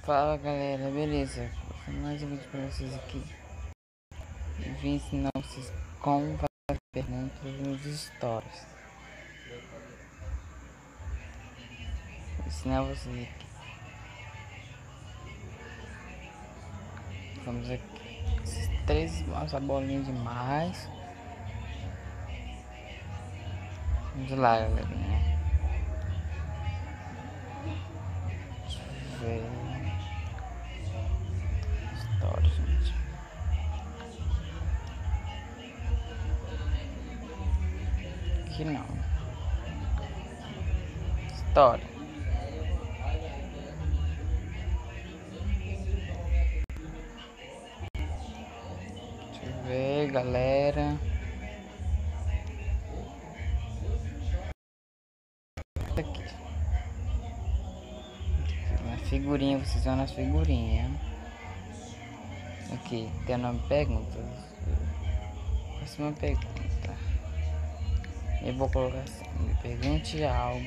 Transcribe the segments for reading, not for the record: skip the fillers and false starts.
Fala galera, beleza? Vou fazer mais um vídeo pra vocês aqui. E vim ensinar vocês como fazer perguntas nos stories. Vou ensinar vocês aqui. Vamos aqui. Esses três, essa bolinha demais. Vamos lá, galerinha. Deixa eu ver. Stories, gente. Aqui não. Story. Deixa eu ver, galera. Aqui. Na figurinha, vocês vão nas figurinhas. Aqui, tem o nome perguntas. Faça uma pergunta. Eu vou colocar assim, me pergunte algo.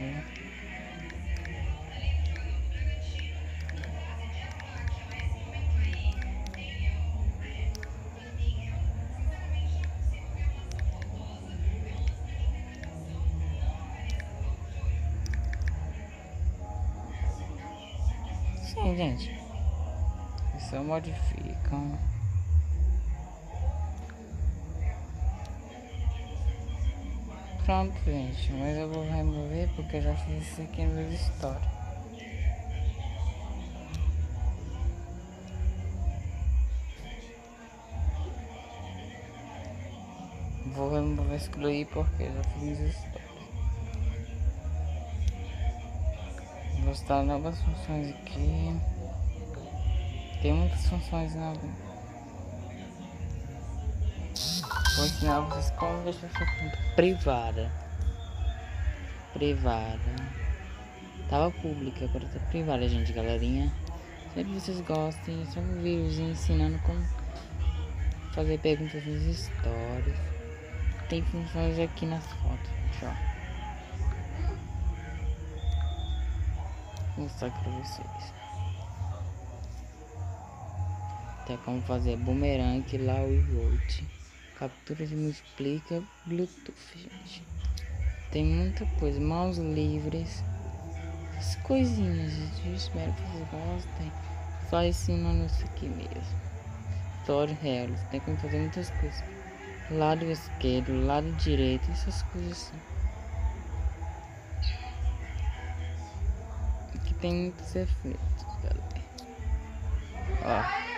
Sim, gente. Só modificam. Pronto, gente. Mas eu vou remover porque eu já fiz isso aqui no meu story. Vou remover, excluir porque eu já fiz isso. Vou mostrar novas funções aqui. Tem muitas funções novas. Vou ensinar vocês como deixar sua conta privada. Tava pública, agora tá privada, gente, galerinha. Espero que vocês gostem. Só um vídeo ensinando como fazer perguntas nos stories. Tem funções aqui nas fotos, gente, ó. Vou mostrar aqui pra vocês. Tem como fazer boomerang, lá e volt. Captura de multiplica, Bluetooth, gente. Tem muita coisa, mãos livres. As coisinhas, gente. Eu espero que vocês gostem. Só ensinando isso aqui mesmo. Story real. Tem como fazer muitas coisas. Lado esquerdo, lado direito, essas coisas assim. Aqui tem muitos efeitos, galera. Ó.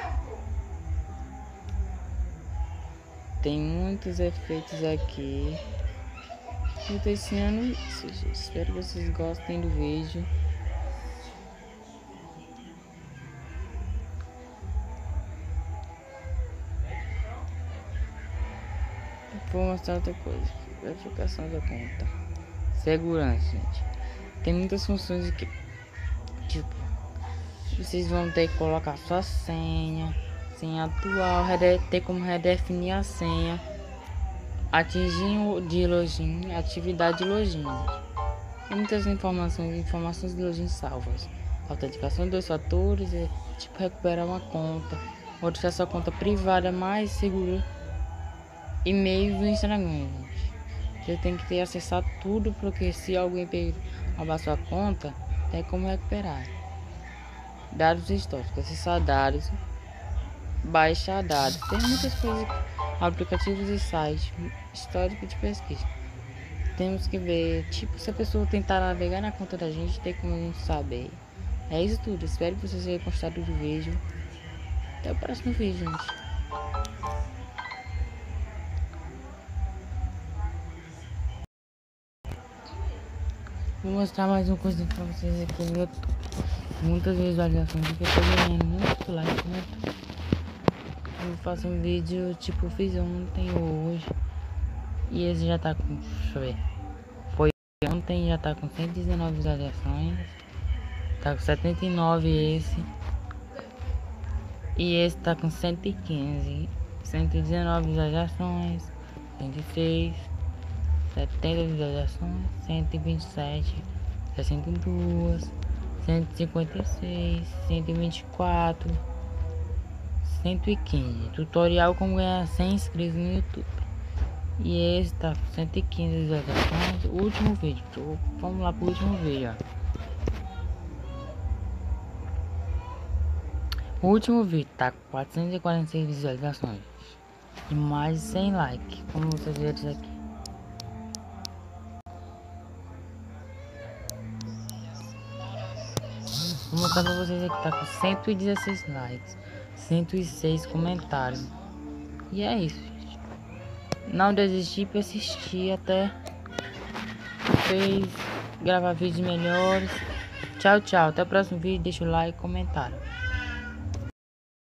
Tem muitos efeitos aqui. Eu tô ensinando isso, gente. Espero que vocês gostem do vídeo. Vou mostrar outra coisa. Verificação da conta. Segurança, gente. Tem muitas funções aqui. Tipo, vocês vão ter que colocar sua senha atual, ter como redefinir a senha, atingir de login, atividade de login. Tem muitas informações de login salvas. Autenticação de 2 fatores, tipo recuperar uma conta, ou deixar sua conta privada mais segura. E-mail do Instagram, gente. Você tem que ter acesso a tudo, porque se alguém roubar sua conta, tem como recuperar. Dados históricos, acessar dados, baixar dados, tem muitas coisas aqui. Aplicativos e sites, histórico de pesquisa. Temos que ver, tipo, se a pessoa tentar navegar na conta da gente, tem como a gente saber. É isso tudo, espero que vocês tenham gostado do vídeo. Até o próximo vídeo, gente. Vou mostrar mais uma coisa pra vocês aqui no YouTube. Muitas visualizações, porque eu tô ganhando muito like, muito. Eu faço um vídeo, tipo, fiz ontem ou hoje. E esse já tá com, deixa eu ver. Foi ontem, já tá com 119 visualizações. Tá com 79 esse. E esse tá com 115. 119 visualizações. 106. 70 visualizações. 127. 62. 156, 124, 115. Tutorial como ganhar 100 inscritos no YouTube. E esse tá com 115 visualizações. O último vídeo. Vamos lá pro último vídeo, ó. O último vídeo tá com 446 visualizações e mais de 100 likes, como vocês verem isso aqui. Vou mostrar pra vocês aqui, tá com 116 likes, 106 comentários. E é isso, gente. Não desisti, persistir até gravar vídeos melhores. Tchau, tchau. Até o próximo vídeo. Deixa o like e comentário.